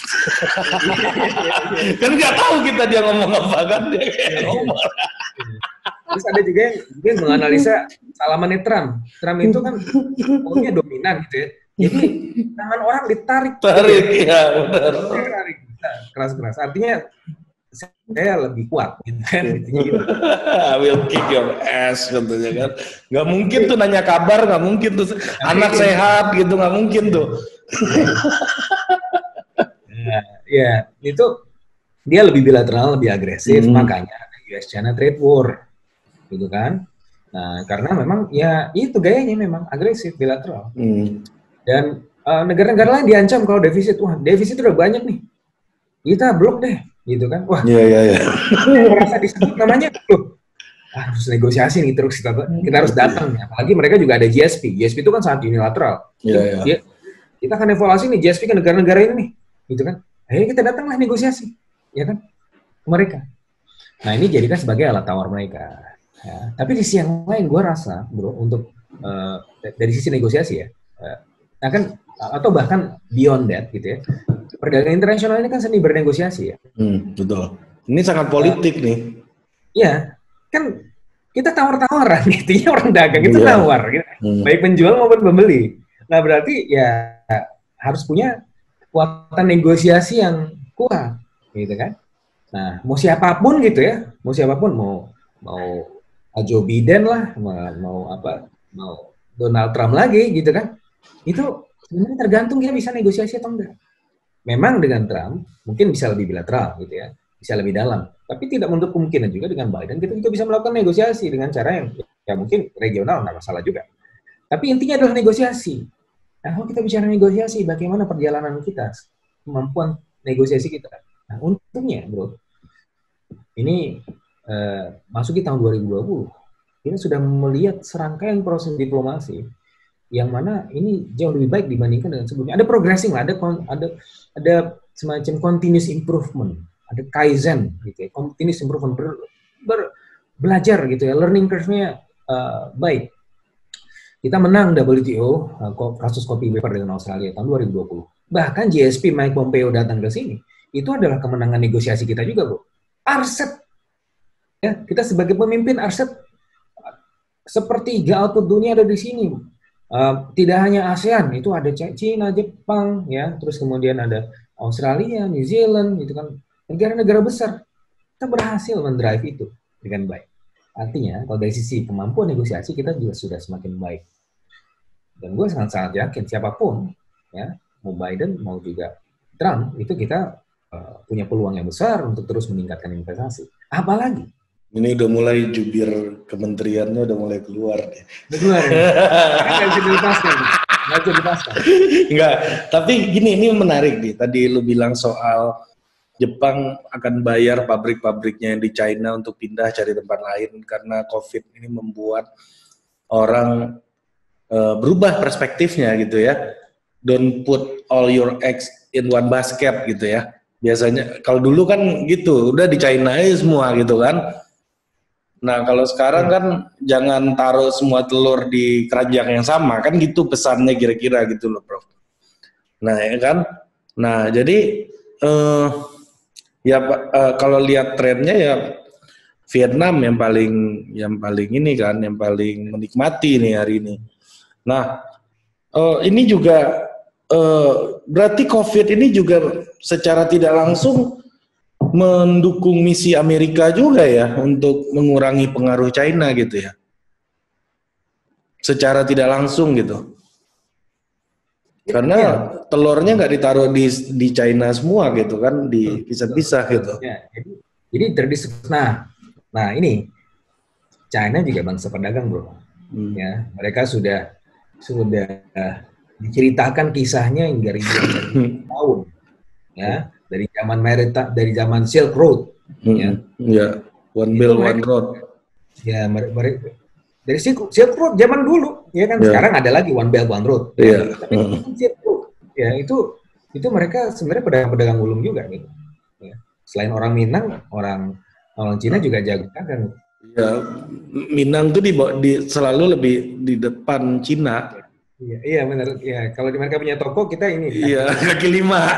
Kan nggak tahu kita dia ngomong apa kan, dia kayak ngomong. Terus ada juga yang, juga yang menganalisa salamannya Trump. Trump itu kan pokoknya dominan gitu ya. Jadi tangan orang ditarik. Tarik, gitu ya, benar. Tarik, keras-keras. Artinya saya lebih kuat gitu kan. Gitu. I will kick your ass contohnya kan. Nggak mungkin tuh nanya kabar, nggak mungkin tuh anak sehat gitu, nggak mungkin tuh. Nah, ya itu dia lebih bilateral, lebih agresif, hmm. makanya U S China trade war. Gitu kan. Nah, karena memang ya itu gayanya memang agresif, bilateral. Hmm. Dan uh, negara-negara lain diancam kalau defisit, wah defisit udah banyak nih, kita blok deh, gitu kan. Wah, iya iya iya. Merasa disebut namanya, loh, harus negosiasi nih terus kita, kita harus datang. Apalagi mereka juga ada G S P, G S P itu kan sangat unilateral. Iya iya. Kita akan evaluasi nih G S P ke negara-negara ini nih, gitu kan. Ayo kita datanglah negosiasi, ya kan, mereka. Nah ini jadikan sebagai alat tawar mereka. Ya, tapi di sisi yang lain, gue rasa, bro, untuk uh, dari sisi negosiasi ya, uh, akan atau bahkan beyond that, gitu ya, perdagangan internasional ini kan seni bernegosiasi ya. Hmm, betul. Ini sangat politik uh, nih. Iya, kan kita tawar-tawaran, gitu ya, orang dagang itu yeah. tawar, gitu. Hmm. Baik penjual maupun pembeli. Nah berarti ya harus punya kekuatan negosiasi yang kuat, gitu kan. Nah mau siapapun gitu ya, mau siapapun, mau mau Joe Biden lah, mau, mau apa, mau Donald Trump lagi gitu kan, itu sebenarnya tergantung dia bisa negosiasi atau enggak. Memang dengan Trump mungkin bisa lebih bilateral gitu ya, bisa lebih dalam, tapi tidak menutup kemungkinan juga dengan Biden kita juga bisa melakukan negosiasi dengan cara yang ya mungkin regional, nggak masalah juga. Tapi intinya adalah negosiasi. Nah kalau kita bicara negosiasi, bagaimana perjalanan kita, kemampuan negosiasi kita. Nah untungnya bro, ini Uh, masuk di tahun dua ribu dua puluh, kita sudah melihat serangkaian proses diplomasi yang mana ini jauh lebih baik dibandingkan dengan sebelumnya. Ada progressing lah, ada ada ada semacam continuous improvement, ada kaizen gitu ya, continuous improvement, ber, ber, belajar gitu ya, learning curve-nya uh, baik. Kita menang W T O uh, kasus copy paper dengan Australia tahun dua ribu dua puluh. Bahkan G S P Mike Pompeo datang ke sini, itu adalah kemenangan negosiasi kita juga, bro. R C E P, ya, kita sebagai pemimpin R C E P sepertiga output dunia ada di sini. Uh, tidak hanya ASEAN, itu ada Cina, Jepang, ya, terus kemudian ada Australia, New Zealand, itu kan negara-negara besar. Kita berhasil mendrive itu dengan baik. Artinya, kalau dari sisi kemampuan negosiasi kita juga sudah semakin baik. Dan gue sangat-sangat yakin siapapun, ya, mau Biden mau juga Trump, itu kita uh, punya peluang yang besar untuk terus meningkatkan investasi. Apalagi ini udah mulai jubir kementeriannya udah mulai keluar nih. Keluar. Nggak bisa dilepaskan. Nggak bisa dilepaskan. Enggak, tapi gini, ini menarik nih. Tadi lu bilang soal Jepang akan bayar pabrik-pabriknya yang di China untuk pindah cari tempat lain karena COVID ini membuat orang uh, berubah perspektifnya gitu ya. Don't put all your eggs in one basket gitu ya. Biasanya kalau dulu kan gitu, udah di China aja semua gitu kan. Nah kalau sekarang kan jangan taruh semua telur di keranjang yang sama kan gitu pesannya kira-kira gitu loh Prof. Nah ya kan, nah jadi uh, ya uh, kalau lihat trennya ya Vietnam yang paling yang paling ini kan, yang paling menikmati nih hari ini. Nah uh, ini juga uh, berarti COVID ini juga secara tidak langsung mendukung misi Amerika juga ya untuk mengurangi pengaruh China gitu ya, secara tidak langsung gitu. Karena ya, telurnya nggak ditaruh di di China semua gitu kan, dipisah-pisah gitu. Ya, jadi jadi terdis. Nah, nah ini China juga bangsa pedagang bro. Hmm. Ya, mereka sudah sudah uh, diceritakan kisahnya hingga ribuan tahun. Ya, dari zaman Merita, dari zaman Silk Road. Hmm. Ya, ya, One Belt One Road. Ya, mereka dari Silk, Silk Road zaman dulu, ya kan. Yeah. Sekarang ada lagi One Belt One Road. Yeah. Tapi itu Silk Road, ya itu itu mereka sebenarnya pedagang-pedagang ulung juga gitu. Ya. Selain orang Minang, orang orang Cina juga jago dagang. Ya, Minang tuh di, di selalu lebih di depan Cina. Iya, iya benar. Ya, kalau mereka punya toko kita ini. Iya, kaki lima.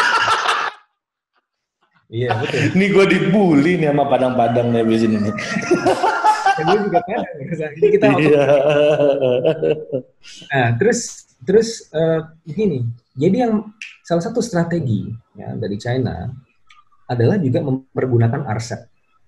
Iya betul. Ini gue dibully nih sama Padang-Padang nih abis ini nih. Gue juga Padang. Jadi kita iya. Nah, terus terus uh, begini. Jadi yang salah satu strategi ya, dari China adalah juga mempergunakan R C E P.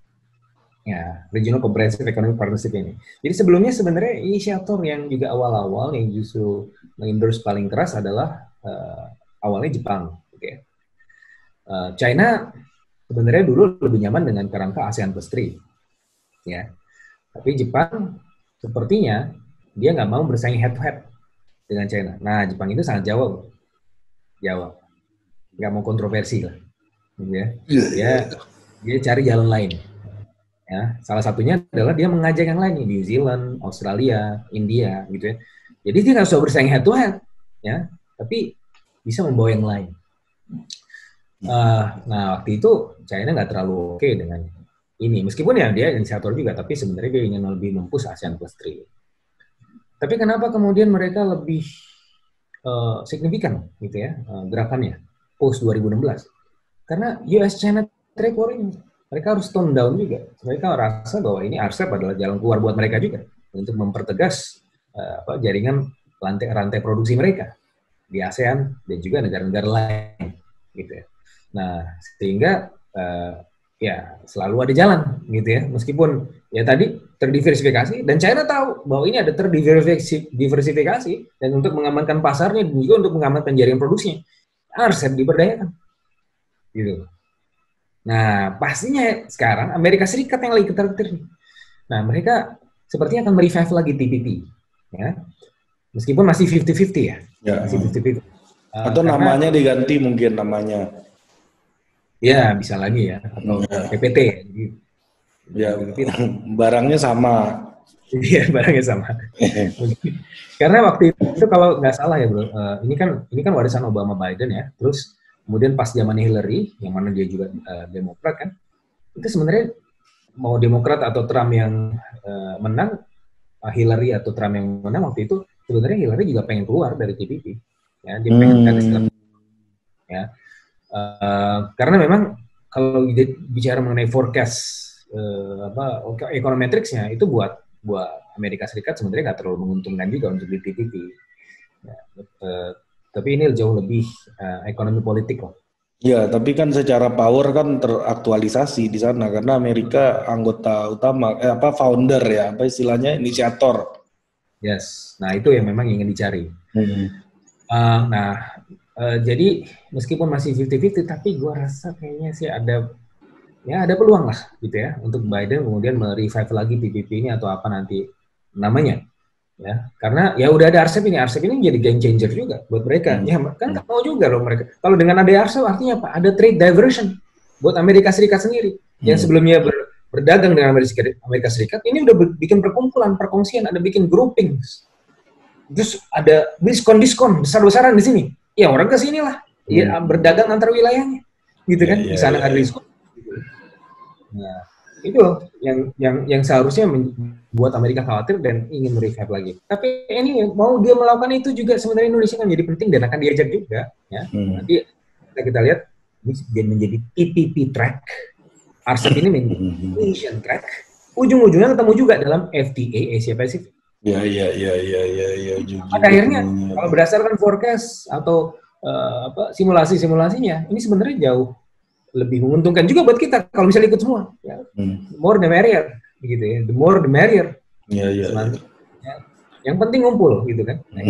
Ya, Regional Comprehensive Economic Partnership ini. Jadi sebelumnya sebenarnya inisiator yang juga awal-awal yang justru mengendorse paling keras adalah uh, awalnya Jepang. Oke. Okay. Uh, China sebenarnya dulu lebih nyaman dengan kerangka ASEAN Plus tiga. Ya. Tapi Jepang sepertinya dia nggak mau bersaing head to head dengan China. Nah, Jepang itu sangat Jawa, Jawa, nggak mau kontroversi lah, gitu ya. Dia dia cari jalan lain. Ya, salah satunya adalah dia mengajak yang lain, New Zealand, Australia, India, gitu ya. Jadi dia nggak usah bersaing head to head, ya, tapi bisa membawa yang lain. Uh, nah, waktu itu China nggak terlalu oke okay dengan ini, meskipun ya dia inisiator juga, tapi sebenarnya dia ingin lebih mempush ASEAN Plus tiga. Tapi kenapa kemudian mereka lebih uh, signifikan, gitu ya, uh, gerakannya post dua ribu enam belas? Karena U S-China trade war ini, mereka harus tone down juga. Mereka merasa bahwa ini R C E P adalah jalan keluar buat mereka juga untuk mempertegas uh, apa, jaringan rantai rantai produksi mereka di ASEAN dan juga negara-negara lain, gitu ya. Nah, sehingga uh, ya selalu ada jalan, gitu ya. Meskipun ya tadi terdiversifikasi dan China tahu bahwa ini ada terdiversifikasi dan untuk mengamankan pasarnya dan juga untuk mengamankan jaringan produksinya, R C E P diberdayakan, gitu. Nah, pastinya sekarang Amerika Serikat yang lagi ketar-ketir. Nah, mereka sepertinya akan merevive lagi T P P, ya. Meskipun masih fifty fifty ya. Ya. Masih fifty fifty. Uh, Atau karena, namanya diganti mungkin namanya. Ya, bisa lagi ya. Atau ya. P P T. Jadi, ya, barangnya sama. Iya, barangnya sama. Karena waktu itu kalau nggak salah ya, bro, uh, ini kan ini kan warisan Obama Biden ya. Terus kemudian pas zaman Hillary, yang mana dia juga uh, Demokrat kan, itu sebenarnya mau Demokrat atau Trump yang uh, menang, uh, Hillary atau Trump yang menang waktu itu, sebenarnya Hillary juga pengen keluar dari T P P, ya, dia pengen kan hmm. ya, uh, karena memang kalau bicara mengenai forecast uh, apa econometrics-nya itu buat buat Amerika Serikat sebenarnya nggak terlalu menguntungkan juga untuk di T P P. Ya, uh, Tapi ini jauh lebih uh, ekonomi politik loh. Ya, tapi kan secara power kan teraktualisasi di sana karena Amerika anggota utama, eh, apa founder ya, apa istilahnya inisiator. Yes, nah itu yang memang ingin dicari. Hmm. Uh, nah, uh, jadi meskipun masih fifty fifty, tapi gue rasa kayaknya sih ada, ya ada peluang lah gitu ya untuk Biden kemudian merevive lagi T P P ini atau apa nanti namanya. Ya, karena ya udah ada R C E P ini, R C E P ini jadi game changer juga buat mereka. Hmm. Ya kan nggak mau juga loh mereka. Kalau dengan ada R C E P artinya apa? Ada trade diversion. buat Amerika Serikat sendiri. Yang Hmm. sebelumnya ber, berdagang dengan Amerika, Amerika Serikat, ini udah ber- bikin perkumpulan, perkongsian, ada bikin grouping. Terus ada diskon-diskon besar-besaran di sini. Ya orang ke sini lah, ya Hmm. berdagang antar wilayahnya, gitu Ya, kan? ya, Di sana ya, ada ya. diskon. Nah, itu loh yang yang yang seharusnya membuat Amerika khawatir dan ingin merevive lagi. Tapi ini mau dia melakukan itu juga sebenarnya Indonesia kan jadi penting dan akan diajak juga, ya. Hmm. Nanti kita, kita lihat ini menjadi T P P track, R C E P ini menjadi Asian track, ujung-ujungnya ketemu juga dalam F T A Asia Pacific. Ya, ya, ya, ya, ya, ya. Pada akhirnya kalau berdasarkan forecast atau uh, apa simulasi-simulasinya, ini sebenarnya jauh lebih menguntungkan juga buat kita kalau misalnya ikut semua. Ya. Hmm. More the merrier, gitu ya. The more the merrier. Ya, ya, ya. Ya. Yang penting ngumpul, gitu kan. Nah,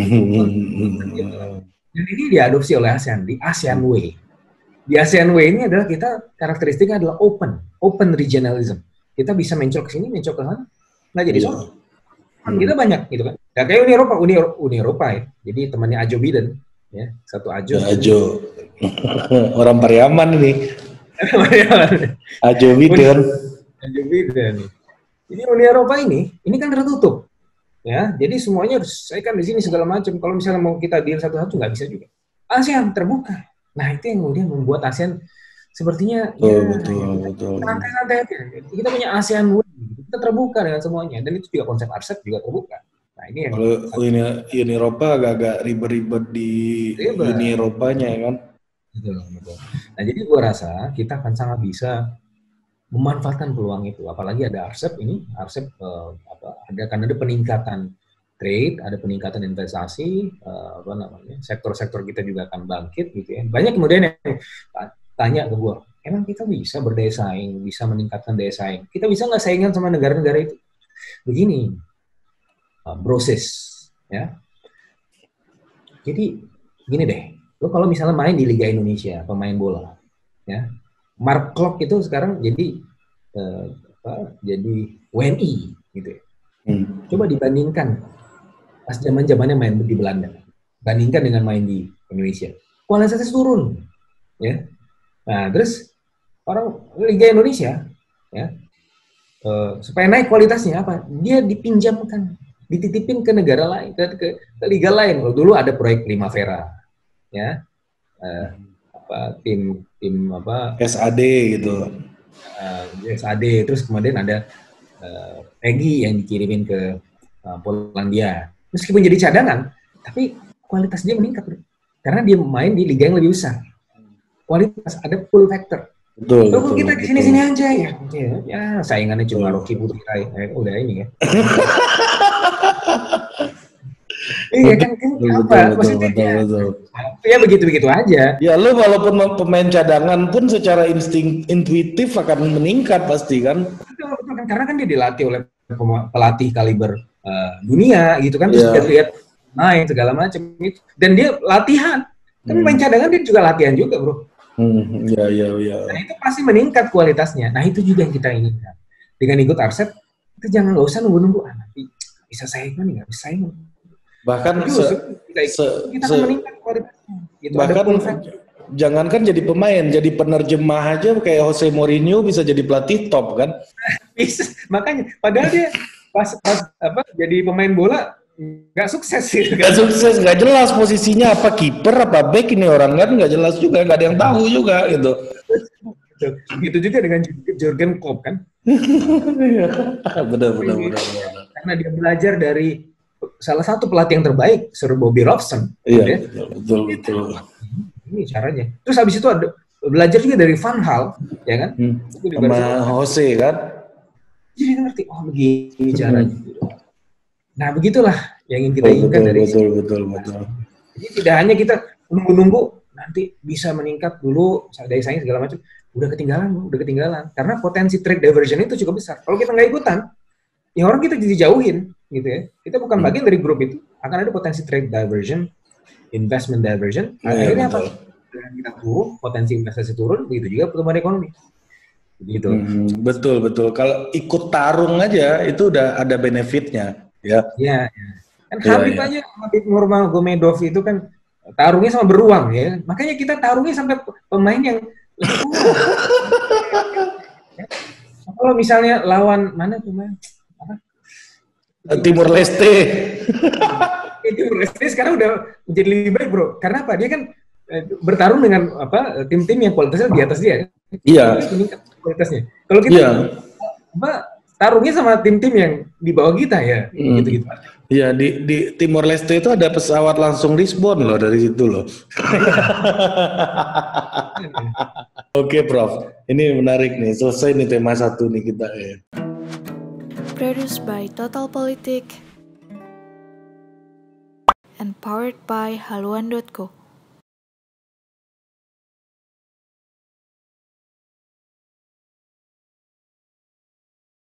dan ini diadopsi oleh ASEAN di ASEAN Way. Di ASEAN Way ini adalah kita karakteristiknya adalah open, open regionalism. Kita bisa mencok ke sini, mencok ke sana, nggak jadi soal. Hmm. Kita banyak, gitu kan. Ya, kayak Uni Eropa, Uni, Uni Eropa ya. Jadi temannya Ajo Biden, ya satu Ajo. Ya, Ajo, orang Pariaman ini. Ajo Biden. Ajo Biden. Jadi Uni Eropa ini, ini kan tertutup, ya. Jadi semuanya harus saya kan di sini segala macam. Kalau misalnya mau kita deal satu-satu nggak bisa juga. ASEAN terbuka. Nah itu yang kemudian membuat ASEAN sepertinya betul, ya, betul, ya, betul. santai-santai aja. Kita punya ASEAN Way, kita terbuka dengan semuanya. Dan itu juga konsep R C E P juga terbuka. Nah ini yang kalau Uni, Uni Eropa agak-agak ribet-ribet di ribet. Uni Eropanya ya kan. Betul, betul. Nah jadi gua rasa kita akan sangat bisa memanfaatkan peluang itu. Apalagi ada R C E P ini, R C E P uh, apa, ada kan ada peningkatan trade, ada peningkatan investasi, uh, apa namanya, sektor-sektor kita juga akan bangkit gitu ya. Banyak kemudian yang tanya ke gua, emang kita bisa berdaya saing, bisa meningkatkan daya saing? Kita bisa nggak saingan sama negara-negara itu? Begini, uh, proses, ya. Jadi gini deh, lo kalau misalnya main di Liga Indonesia, pemain bola, ya, Mark Klok itu sekarang jadi uh, apa, jadi W N I gitu ya. Hmm. Coba dibandingkan pas zaman-zamannya main di Belanda, bandingkan dengan main di Indonesia, kualitasnya turun, ya. Nah terus orang Liga Indonesia, ya, uh, supaya naik kualitasnya apa? Dia dipinjamkan, dititipin ke negara lain, ke, ke, ke liga lain. Kalau dulu ada proyek Primavera, ya, uh, apa tim tim apa S A D gitu, uh, S A D, terus kemudian ada uh, Peggy yang dikirimin ke uh, Polandia. Meskipun jadi cadangan, tapi kualitas dia meningkat, bro. Karena dia main di liga yang lebih besar. Kualitas ada pull factor. Betul, Kalau betul, kita di sini-sini aja ya, ya, ya saingannya cuma Rocky Putri, eh, udah ini ya. Iya kan, kan betul, apa? betul, Maksudnya betul, ya, betul. ya begitu-begitu aja. Ya lu walaupun pemain cadangan pun secara insting intuitif akan meningkat pasti kan. Betul, betul kan, karena kan dia dilatih oleh pelatih kaliber uh, dunia gitu kan, terus ya. dia lihat main segala macam itu, dan dia latihan. Kan hmm. main cadangan dia juga latihan juga, bro. Hmm, ya, ya, ya. Nah itu pasti meningkat kualitasnya. Nah itu juga yang kita inginkan. Dengan ikut R C E P, kita jangan nggak usah nunggu-nunggu, ah nanti bisa saingan nih, nggak bisa saingan. Bahkan se, kita, se, kita se, akan meningkat kualitasnya. Gitu. Bahkan jangankan jadi pemain, jadi penerjemah aja kayak Jose Mourinho bisa jadi pelatih top kan? Bisa, makanya. Padahal dia pas, pas apa jadi pemain bola nggak sukses sih. Nggak sukses, nggak jelas posisinya apa, kiper apa back ini orang kan nggak jelas juga, nggak ada yang tahu juga gitu. Gitu juga dengan Jurgen Klopp kan? benar, benar, benar, benar. Karena dia belajar dari salah satu pelatih yang terbaik, Sir Bobby Robson. Iya, ya. betul, betul, betul. Ini caranya. Terus habis itu ada belajar juga dari Van Gaal, ya kan? Hmm. Sama Jose kan? Jadi ngerti, oh begini caranya. Hmm. Nah begitulah yang ingin kita betul, inginkan betul, dari betul, betul, betul. Jadi tidak hanya kita menunggu-nunggu nanti bisa meningkat dulu daya saing segala macam, udah ketinggalan, udah ketinggalan. Karena potensi trade diversion itu cukup besar. Kalau kita nggak ikutan, ya orang kita jadi jauhin, gitu ya. Kita bukan bagian dari grup itu, akan ada potensi trade diversion, investment diversion. Nah, akhirnya ya, apa? Dengan kita turun, potensi investasi turun, begitu juga pertumbuhan ekonomi. Gitu. Hmm, betul, betul. Kalau ikut tarung aja itu udah ada benefitnya. Ya, ya, ya. Kan Habib ya, ya. aja, Habib Nurmagomedov itu kan tarungnya sama beruang ya. Makanya kita tarungnya sampai pemain yang Kalau misalnya lawan mana tuh man? Timur Leste. Timur Leste sekarang udah menjadi lebih baik bro. Karena apa? Dia kan eh, bertarung dengan apa tim-tim yang kualitasnya di atas dia. Iya. Meningkat kualitasnya. Kalau kita Iya. apa tarungnya sama tim-tim yang di bawah kita ya, Hmm. gitu-gitu. Iya, di, di Timor Leste itu ada pesawat langsung respon loh dari situ loh. Oke, Prof. Ini menarik nih. Selesai nih tema satu nih kita ya. Produced by Total Politik and powered by haluan dot co.